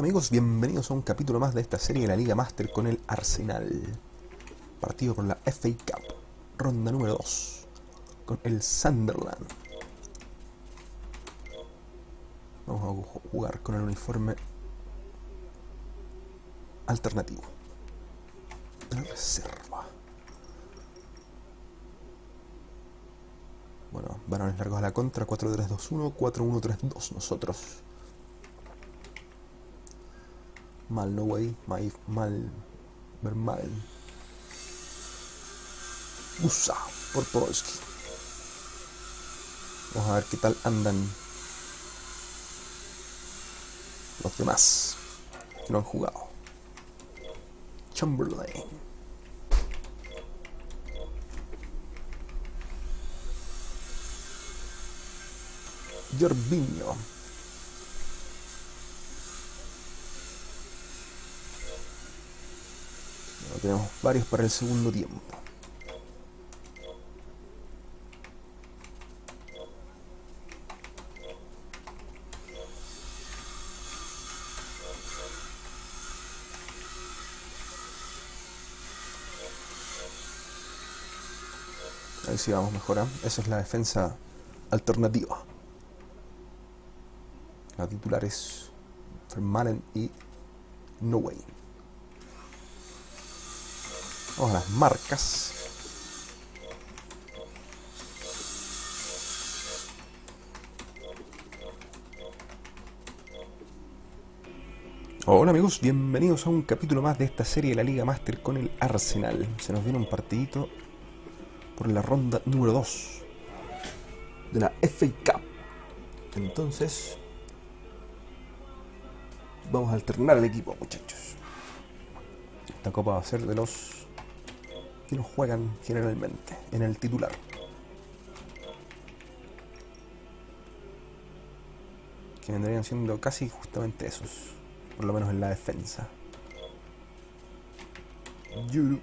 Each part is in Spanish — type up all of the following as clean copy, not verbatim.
amigos, bienvenidos a un capítulo más de esta serie de la Liga Master con el Arsenal. Partido por la FA Cup, ronda número 2, con el Sunderland. Vamos a jugar con el uniforme alternativo de la reserva. Bueno, varones largos a la contra, 4-3-2-1, 4-1-3-2 nosotros. Mal, no way, mal, Vermaelen. Usa por Podolski. Vamos a ver qué tal andan los demás que no han jugado. Chamberlain. Jorginho. Bueno, tenemos varios para el segundo tiempo. Ahí sí vamos mejorando. Esa es la defensa alternativa. La titular es Vermaelen y No Way. Vamos a las marcas. Hola amigos, bienvenidos a un capítulo más de esta serie de la Liga Master con el Arsenal. Se nos viene un partidito por la ronda número 2 de la FA Cup. Entonces vamos a alternar el equipo, muchachos. Esta copa va a ser de los que no juegan generalmente en el titular. Que vendrían siendo casi justamente esos, por lo menos en la defensa. Yuru.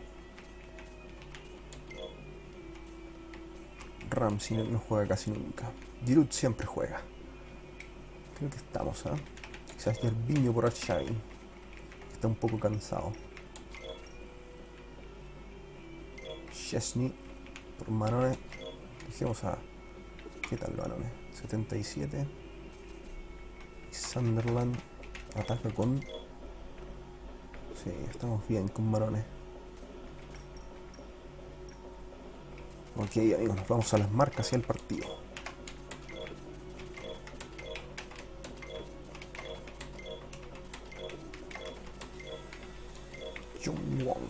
Ramsey no juega casi nunca. Giroud siempre juega. Creo que estamos, ¿eh? Quizás Jorginho por Arshavin. Está un poco cansado. Chesney por Manone. Dijimos a... ¿Qué tal Manone? 77. Y Sunderland ataca con... Sí, estamos bien con Manone. Ok amigos, nos vamos a las marcas y al partido. Jung Wong.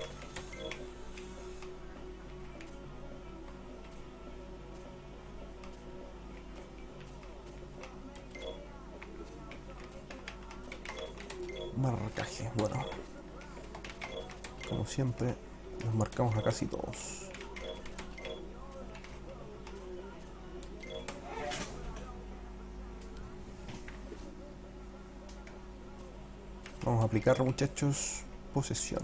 Marcaje, bueno. Como siempre, los marcamos a casi todos. Vamos a aplicar, muchachos, posesión.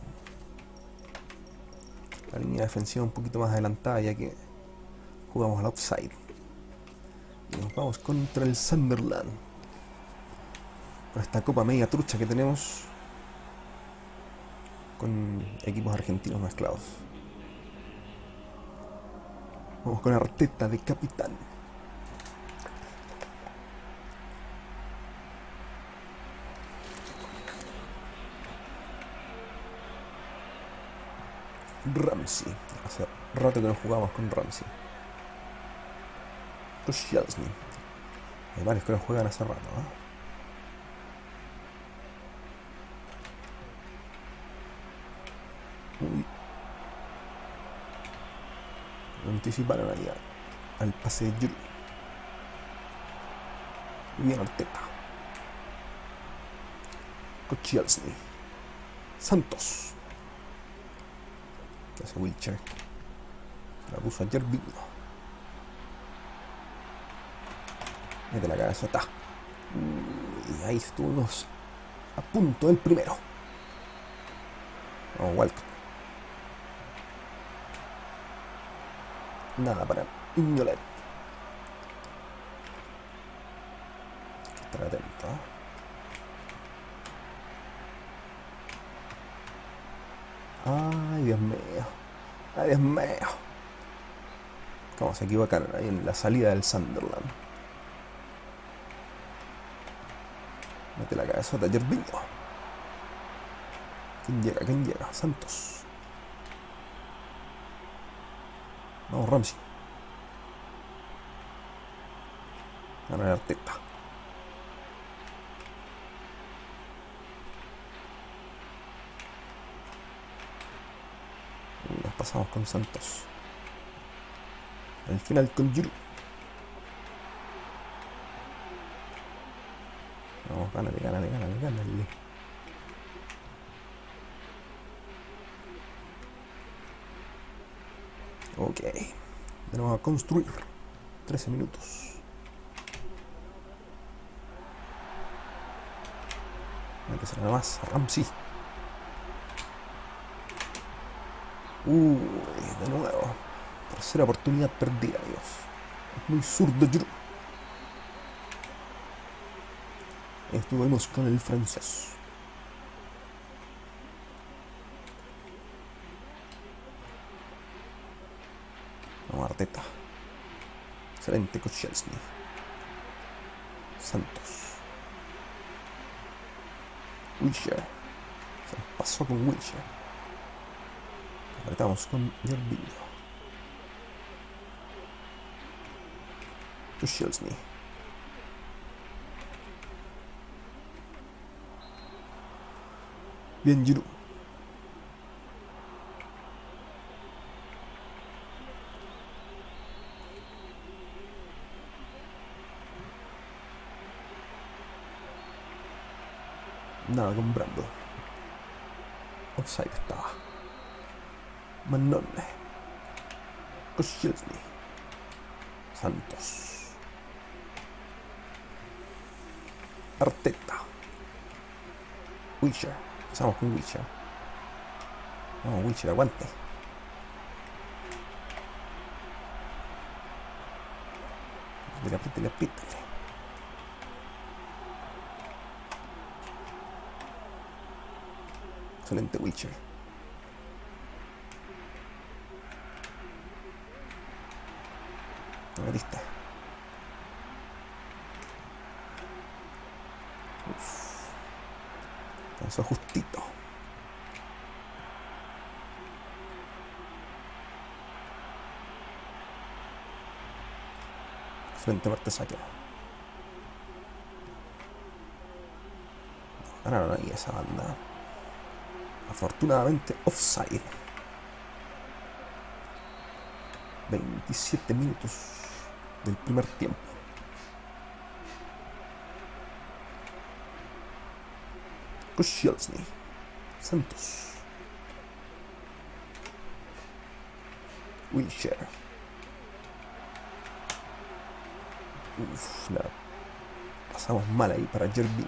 La línea defensiva un poquito más adelantada ya que jugamos al outside. Y nos vamos contra el Sunderland. Con esta copa media trucha que tenemos con equipos argentinos mezclados. Vamos con Arteta de capitán. Ramsey. Hace rato que no jugamos con Ramsey. Koscielny. Hay varios que no juegan hace rato, ¿eh? Uy. Lo anticiparon allá al pase de Yuri. Y bien Arteta. Koscielny. Santos. ¿Qué hace Wilshere? La puso a Jorginho. Mete la cabeza, está. Y ahí estuvimos a punto del primero. Vamos, Walcott. Nada para Mignolet. Estar atento, ¿eh? Ay, Dios mío. Ay, Dios mío. ¿Cómo se equivocaron ahí en la salida del Sunderland? Mete la cabezota, Gervinho. ¿Quién llega? ¿Quién llega? Santos. Vamos, Ramsey. Gana el Arteta. Nos pasamos con Santos. Al final con Giroud. Vamos, gánale, gánale, gánale, gánale. Ok. De nuevo a construir. 13 minutos. Hay que ser nada más. Ramsey. De nuevo. Tercera oportunidad perdida, Dios. Es muy zurdo Giroud. Estuvimos con el francés. Vamos, Arteta. Excelente con Chelsea. Santos. Wilshere. Se nos pasó con Wilshere. Apretamos con Gervinho. Chelsea. Bien, Giroud. Nada con Brando. Offside estaba. Manone. Koscielny. Santos. Arteta. Wilshere. Empezamos con Wilshere. Vamos, Wilshere, aguante. Apriétale, apriétale. Excelente Wilshere. ¿No metiste? Alcanzó justito. Excelente Mertesacker. Ganaron ahí esa banda. Afortunadamente offside. 27 minutos del primer tiempo. Koscielny. Santos. Wilshere. La pasamos mal ahí para Gervinho.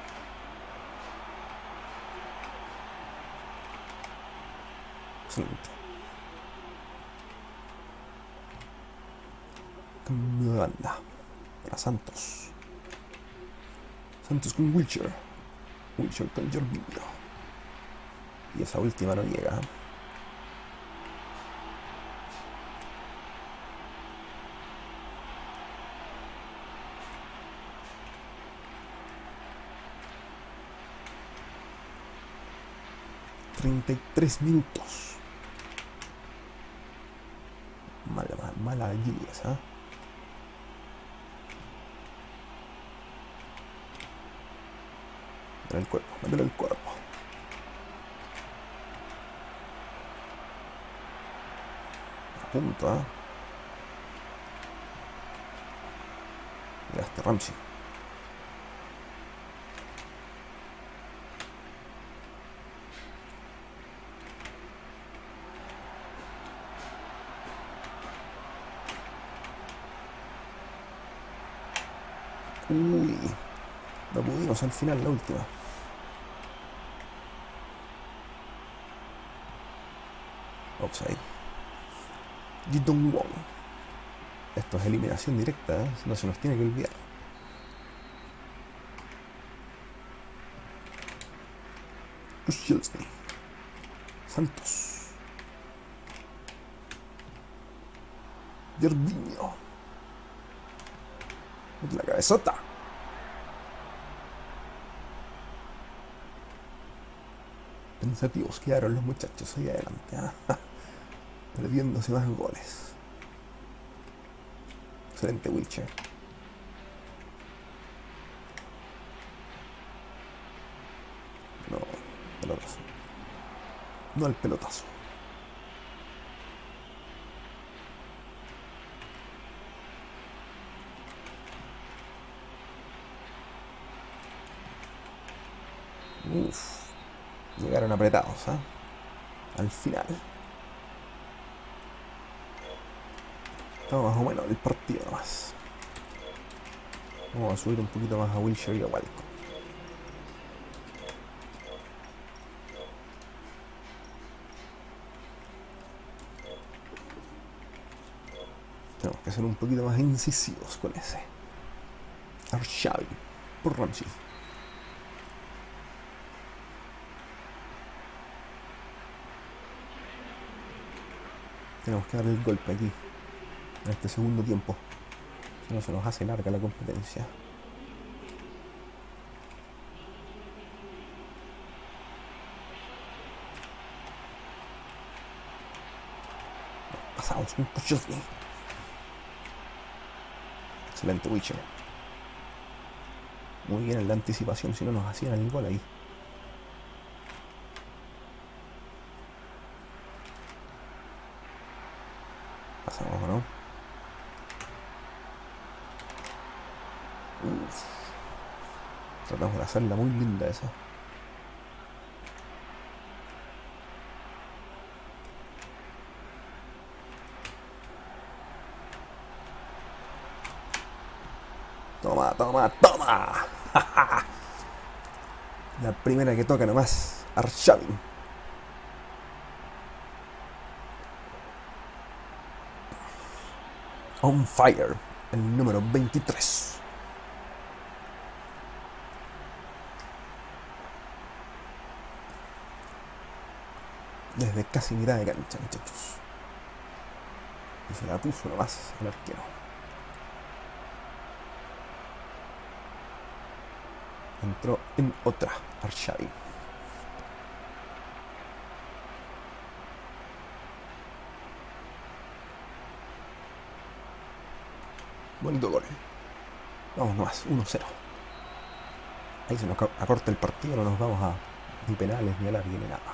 Excelente. Cambio de banda para Santos. Santos con Wilshere. Wilshere con Gervinho. Y esa última no llega. ...33 minutos... Mala lluvia, ¿sabes? Métele el cuerpo, métele el cuerpo. A punto, ¿eh? Mira este Ramsey. Uy, no pudimos al final, la última. Offside. Jidong Wong. Esto es eliminación directa, ¿eh? No se nos tiene que olvidar. Koscielny. Santos. Jordiño. Mete la cabezota. Pensativos quedaron los muchachos ahí adelante, ¿eh? Perdiéndose más goles. Excelente Wilshere. No, pelotazo. No al pelotazo. Uff. Llegaron apretados, ¿eh? Al final. Estaba más o menos el partido nomás. Vamos a subir un poquito más a Wilshere y a Walcott. Tenemos que ser un poquito más incisivos con ese. Arshavin por Ramsey. Tenemos que dar el golpe aquí, en este segundo tiempo. Si no, se nos hace larga la competencia. Pasamos un Kosciuszko. Excelente Wilshere. Muy bien en la anticipación, si no nos hacían el gol ahí. Pasamos, ¿no? Uff. Tratamos de hacerla muy linda esa. Toma, toma, toma. La primera que toca nomás. Arshavin. On fire. El número 23. Desde casi mitad de cancha, muchachos. Y se la puso nomás el arquero. Entró en otra Arshavin. Bonito gol. Vamos nomás, 1-0. Ahí se nos acorta el partido, no nos vamos a ni penales, ni alargue, ni nada.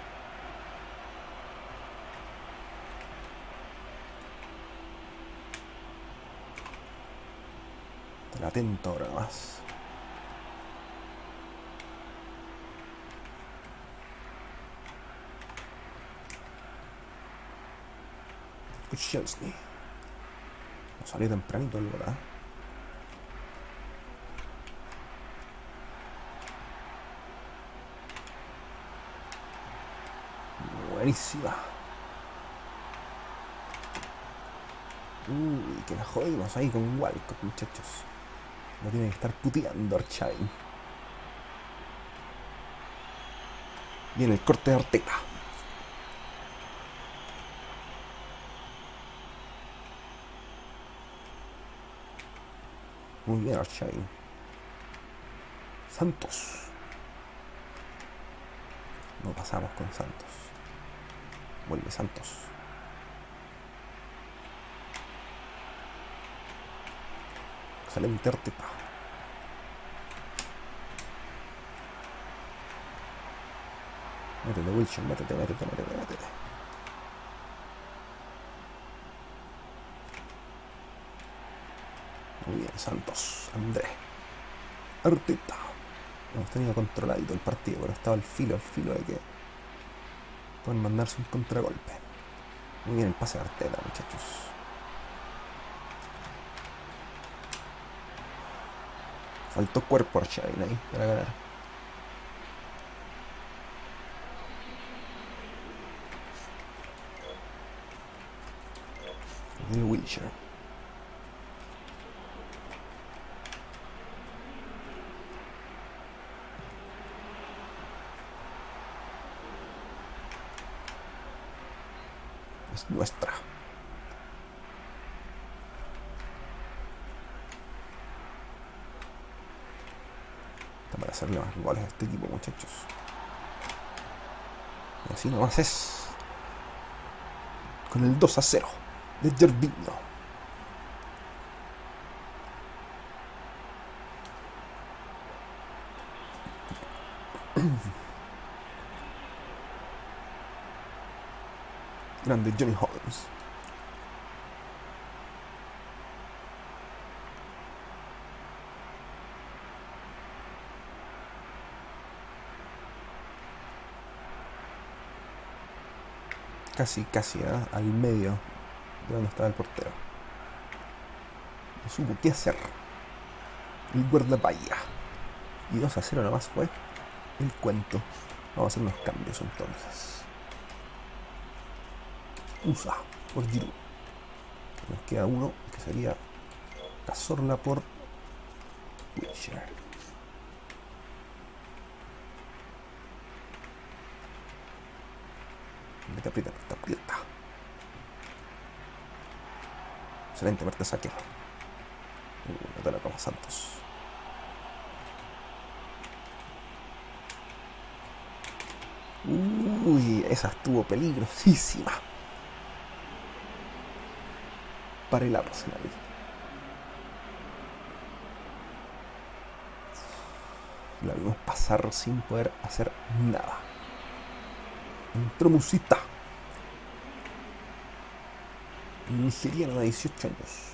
Estar atento ahora nomás. Kosciuszko. No salió tempranito el gol, ¿eh? Buenísima. Uy, que la jodimos ahí con Walcott, muchachos. No tiene que estar puteando Arshavin. Viene el corte de Arteta. Muy bien Arshavin. Santos. No pasamos con Santos. Vuelve Santos. Excelente Arteta. Métete Wilson, métete. Muy bien, Santos, Andrés, Arteta. Hemos tenido controladito el partido, pero estaba al filo de que pueden mandarse un contragolpe. Muy bien el pase de Arteta, muchachos. Faltó cuerpo a Arshavin ahí para ganar. El Wilshere. es nuestra. Está para hacerle más goles a este equipo, muchachos. Y así nomás es. Con el 2-0 de Gervinho. Grande Johnny Holmes. Casi al medio de donde estaba el portero. No supo qué hacer el guardaballa. Y 2-0 nomás fue el cuento. Vamos a hacer unos cambios entonces. Usa por Giroud. Nos queda uno que sería Cazorla por Wilshere. Te aprieta. Excelente, Mertesacker. No te la como Santos. Uy, esa estuvo peligrosísima para el Arsenal. La vimos pasar sin poder hacer nada. Entró Musita, nigeriano de 18 años.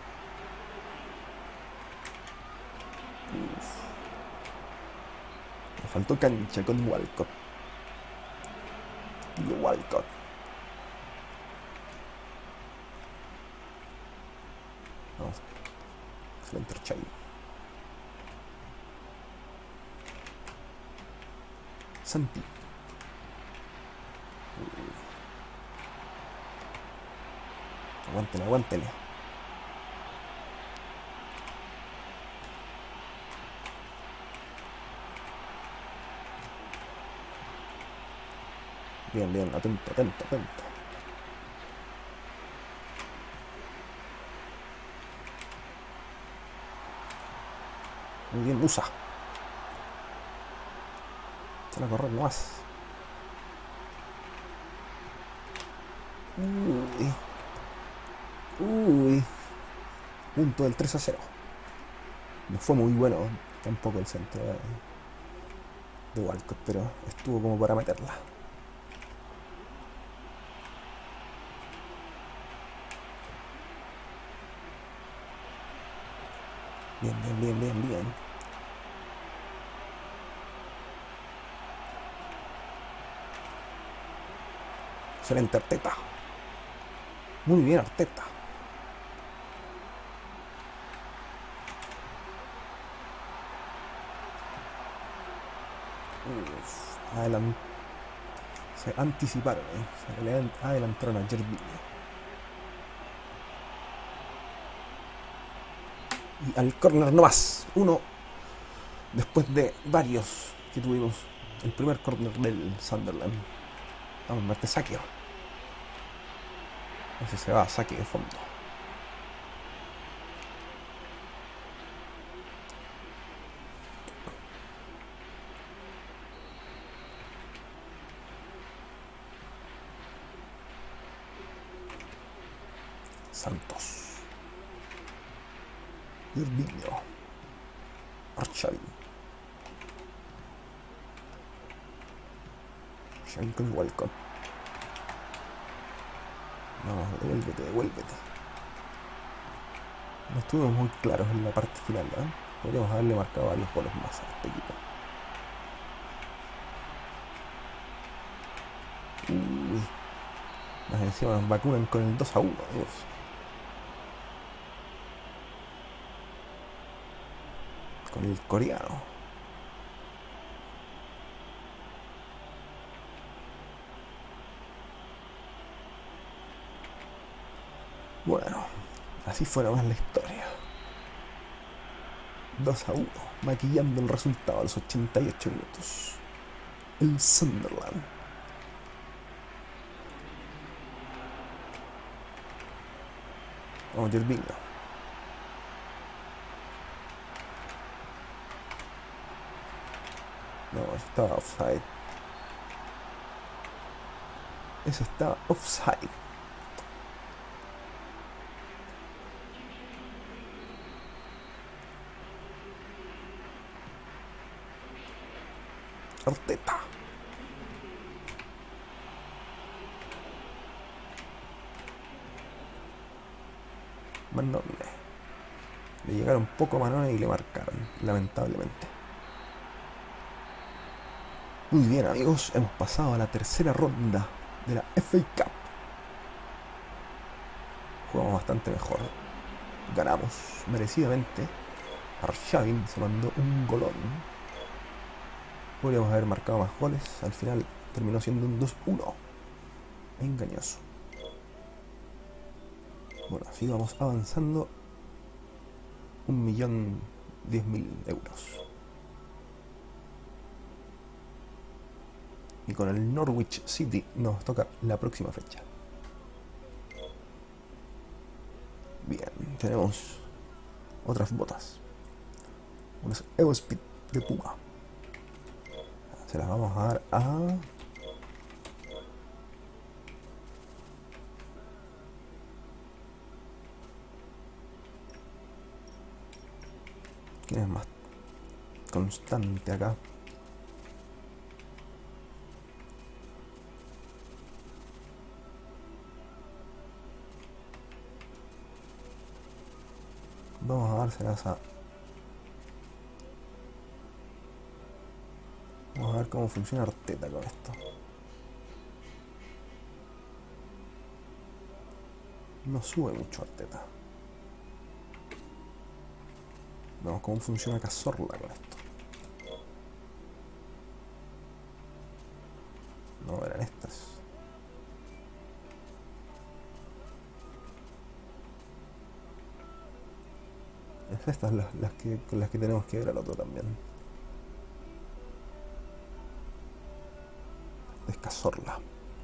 Me faltó cancha con Walcott. Y Walcott. Vamos. Excelente Chai. Santi. Aguántele. Bien, atento. Muy bien, Musa. Se la correr nomás. Uy. Punto del 3-0. No fue muy bueno tampoco el centro de Walcott, pero estuvo como para meterla. Bien. Excelente Arteta. Muy bien Arteta. Se anticiparon, se le adelantaron a Gervinho. Y al córner nomás, uno después de varios que tuvimos. El primer córner del Sunderland. Vamos, Mertesacker. Ese se va a saque de fondo. Santos. Gervinho. Archavin con Walcott. Vamos, devuélvete. No estuvimos muy claros en la parte final, ¿eh? Podríamos haberle marcado varios goles más a este equipo. Uy. Más encima nos vacunan con el 2-1, Dios. Con el coreano. Bueno, así fue nomás la historia. 2-1, maquillando el resultado a los 88 minutos. El Sunderland. Vamos, Jorginho. No, eso estaba offside. Eso estaba offside. Arteta. Manone. Le llegaron poco a Manone y le marcaron, lamentablemente. Muy bien, amigos, hemos pasado a la tercera ronda de la FA Cup. Jugamos bastante mejor. Ganamos merecidamente. Arshavin se mandó un golón. Podríamos haber marcado más goles. Al final terminó siendo un 2-1. Engañoso. Bueno, así vamos avanzando. 1.010.000 euros. Y con el Norwich City nos toca la próxima fecha. Bien, tenemos otras botas. Unas Eospeed de Puma. Se las vamos a dar a... ¿Quién es más constante acá? Vamos a dárselas a... Vamos a ver cómo funciona Arteta con esto. No sube mucho Arteta. Vamos, cómo funciona Cazorla con esto. No, eran estas. Es estas con las que tenemos que ver al otro también. Es Cazorla.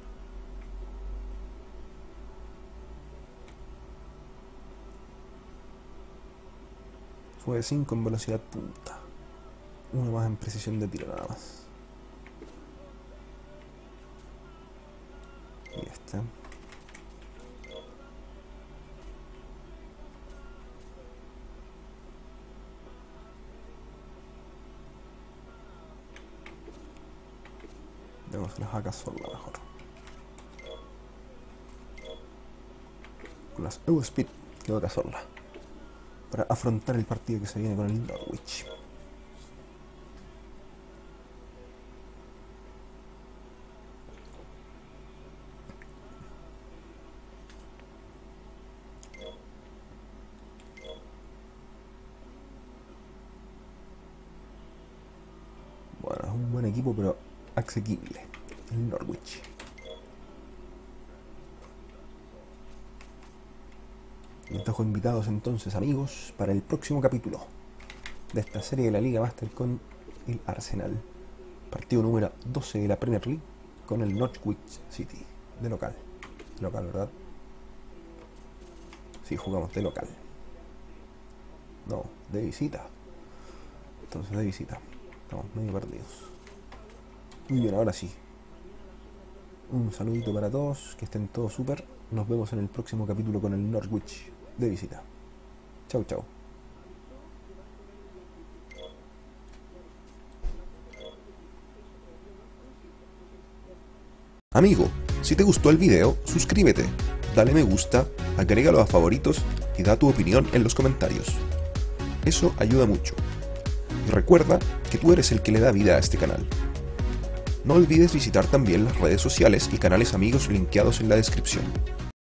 Sube 5 en velocidad punta. Uno más en precisión de tiro nada más. Y este. Démoslas a Cazorla mejor. Con las Eospeed quedó Cazorla para afrontar el partido que se viene con el Norwich. Bueno, es un buen equipo, pero asequible, el Norwich. Les dejo invitados entonces, amigos, para el próximo capítulo de esta serie de la Liga Master con el Arsenal. Partido número 12 de la Premier League con el Norwich City, de local. Local, ¿verdad? Sí, jugamos de local. No, de visita. Entonces de visita. Estamos medio perdidos. Muy bien, ahora sí. Un saludito para todos, que estén todos súper. Nos vemos en el próximo capítulo con el Norwich de visita. Chau, chau. Amigo, si te gustó el video, suscríbete, dale me gusta, agrégalo a favoritos y da tu opinión en los comentarios. Eso ayuda mucho. Y recuerda que tú eres el que le da vida a este canal. No olvides visitar también las redes sociales y canales amigos linkeados en la descripción.